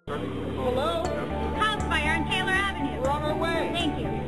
Hello? House fire on Taylor Avenue. We're on our way. Thank you.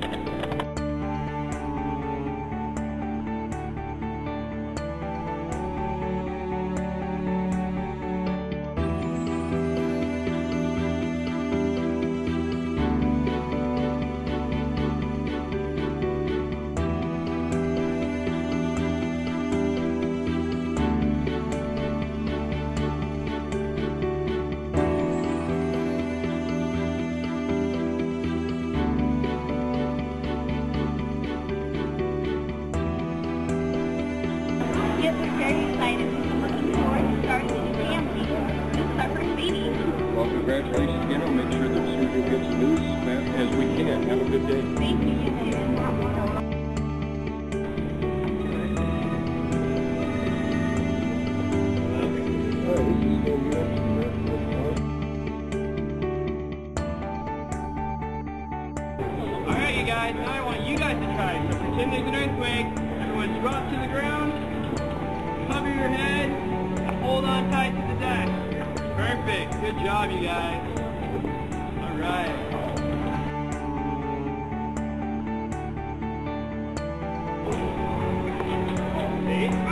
Yes, we're very excited. We're looking forward to starting the new family. This is our first baby. Well, congratulations again. I'll make sure that we'll get some news as fast as we can. Have a good day. Thank you. Alright you guys, now I want you guys to try it. So pretend there's an earthquake, everyone drop to the ground, cover your head, and hold on tight to the deck. Perfect, good job you guys. Alright.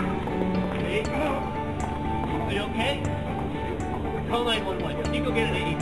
Hey, are you okay? Call 911, you go get an 80.